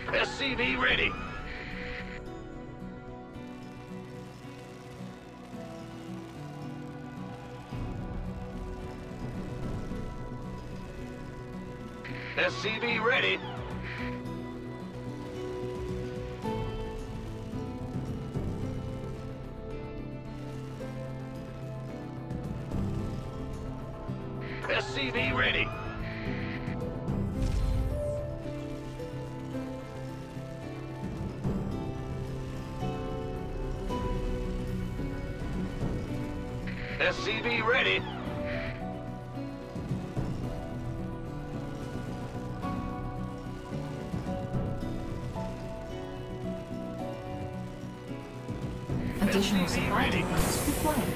SCV ready. SCV ready. SCV ready. SCV ready. Additional supply depots required.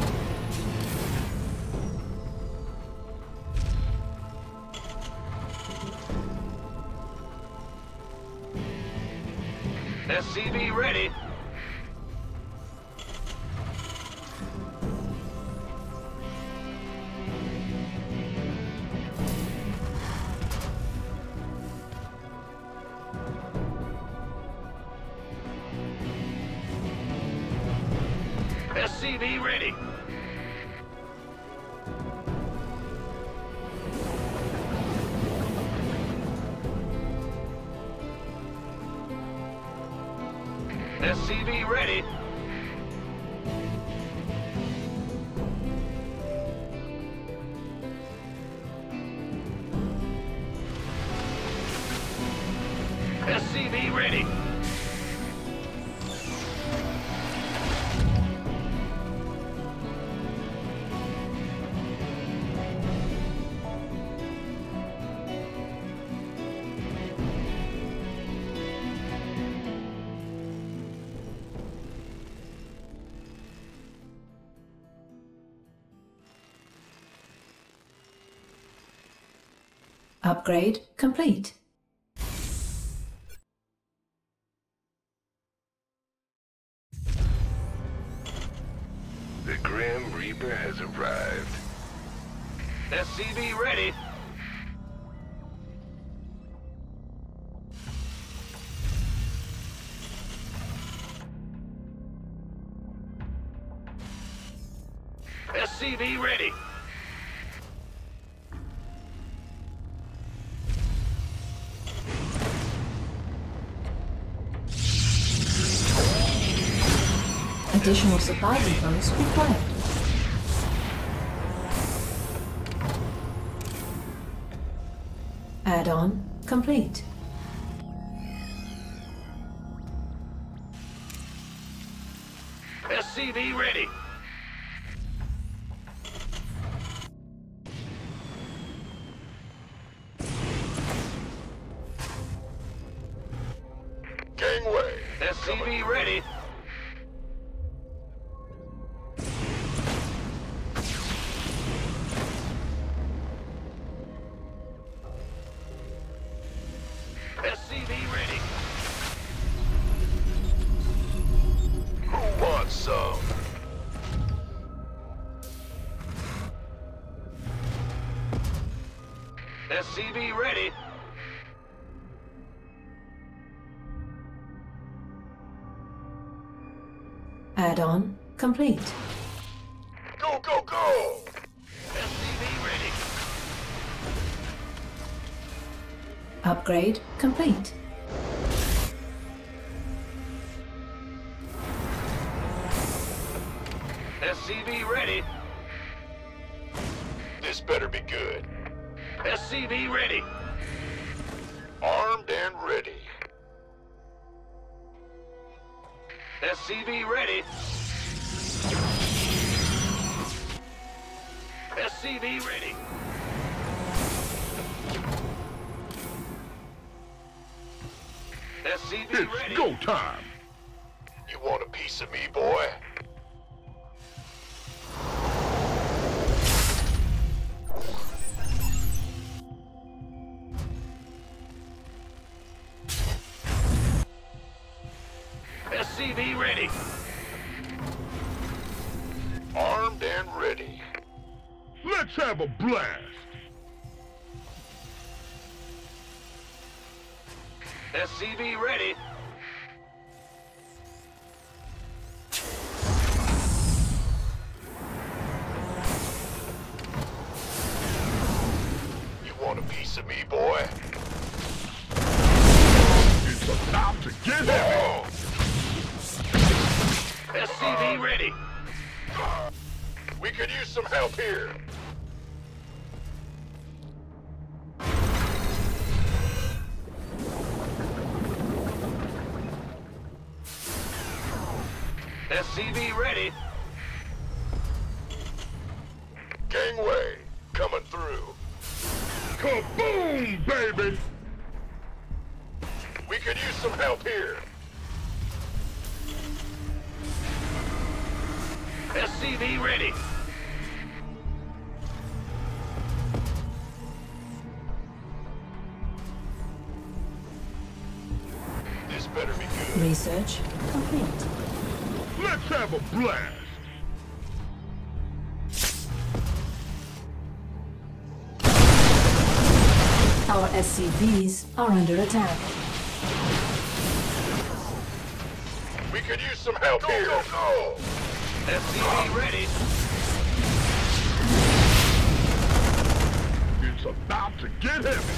SCV ready. SCV ready. SCV ready. SCV ready. Upgrade complete. The Grim Reaper has arrived. SCV ready. SCV ready. Additional supply depots required. Add-on complete. SCV ready. Gangway. SCV ready. SCV ready. Who wants some? SCV ready. Add-on complete. Go, go, go! SCV ready. Upgrade complete. SCV ready. This better be good. SCV ready. Armed and ready. SCV ready. SCV ready. SCV It's ready. go time. You want a piece of me, boy? SCV ready. Armed and ready. Let's have a blast. SCV ready. You want a piece of me, boy? It's about to get heavy. SCV ready. We could use some help here. SCV ready. Gangway, coming through. Kaboom, baby! We could use some help here. SCV ready. This better be good. Research complete. Let's have a blast! Our SCVs are under attack. We could use some help here. Go, go, go! SCV ready. It's about to get heavy.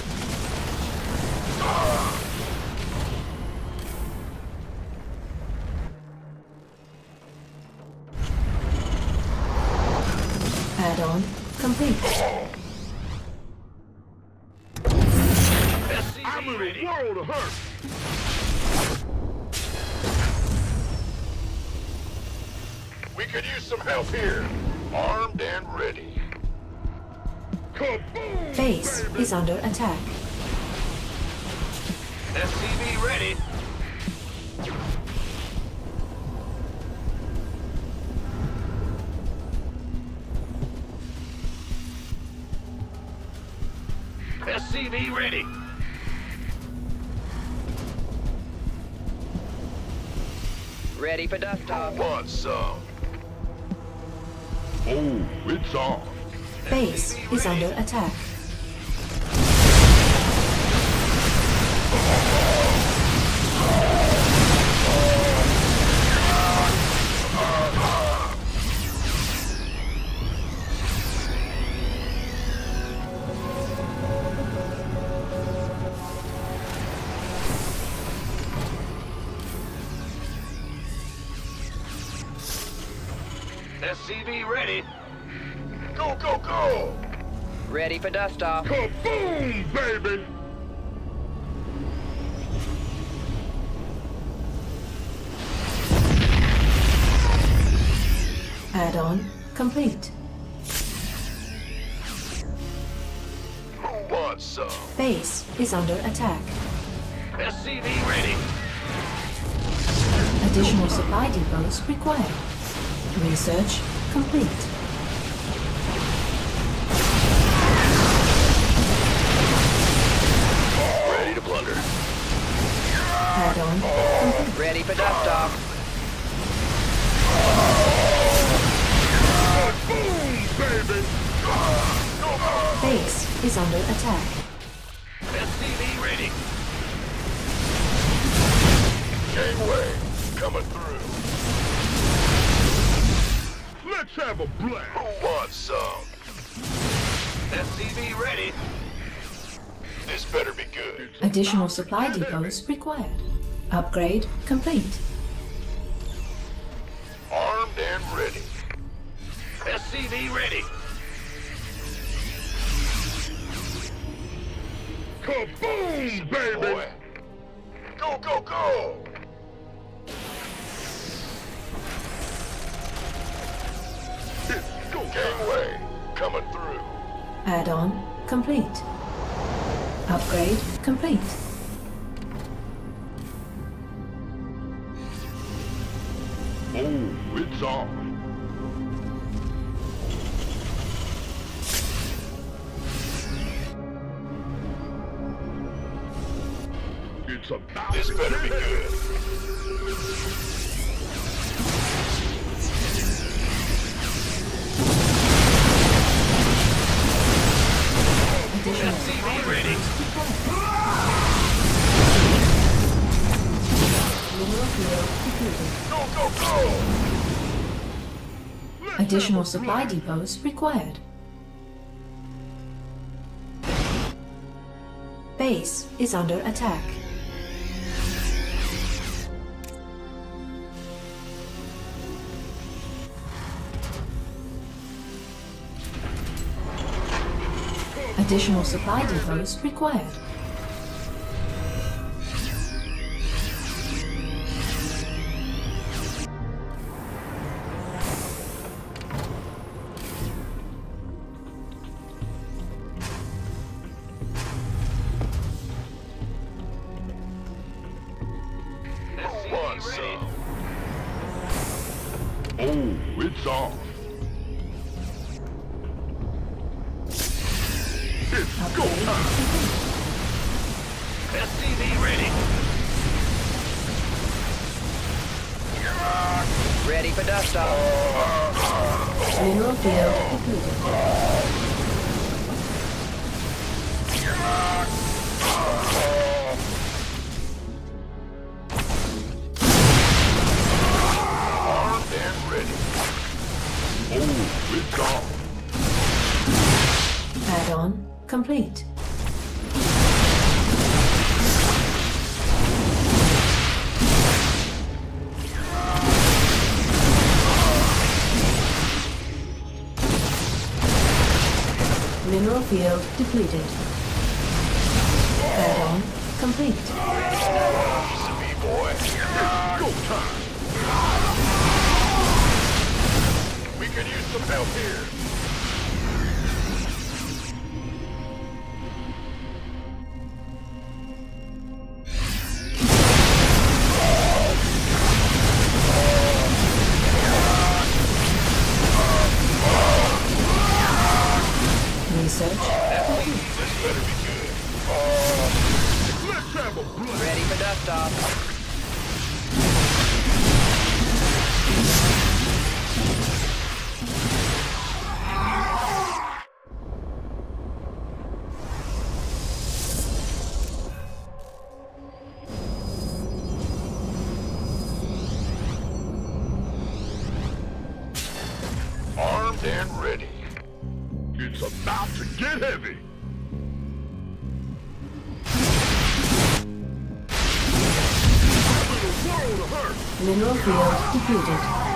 Add-on complete. I'm SCV in ready. a world of hurt. We could use some help here. Armed and ready. Kaboom, Base baby! is under attack. SCV ready. SCV ready. Ready for dust off. Who wants some? Oh, it's on. Base is under attack. SCV ready. Go, go, go! Ready for dust off. Kaboom, baby! Add-on complete. Who wants some? Base is under attack. SCV ready. Additional supply depots required. Research complete. Ready to plunder. Add-on complete. Ready for dust off. Kaboom, baby! Base is under attack. SCV ready. Gangway, coming through. Let's have a blast! Who wants some? SCV ready. This better be good. Additional supply depots required. Upgrade complete. Armed and ready. SCV ready. Kaboom, baby! Boy. Go, go, go! It's go Gangway, coming through. Add-on complete. Upgrade complete. Oh, it's on. It's about This to better be get heavy. good. Additional SCV ready. Mineral field depleted. Go, go, go! Additional supply depots required. Base is under attack. Additional supply depots required. SCV ready. Oh, it's off. It's go time. SCV ready. Ready for dust off. Mineral field depleted. Armed and ready. Oh, it's off. Add-on complete. Mineral field depleted. Add-on complete. Easy, boy. Go time. We could use some help here. Research. This better be good. Let's have a blood. Ready for dust off. Armed and ready. It's about to get heavy. A little world of hurt. Mineral field depleted.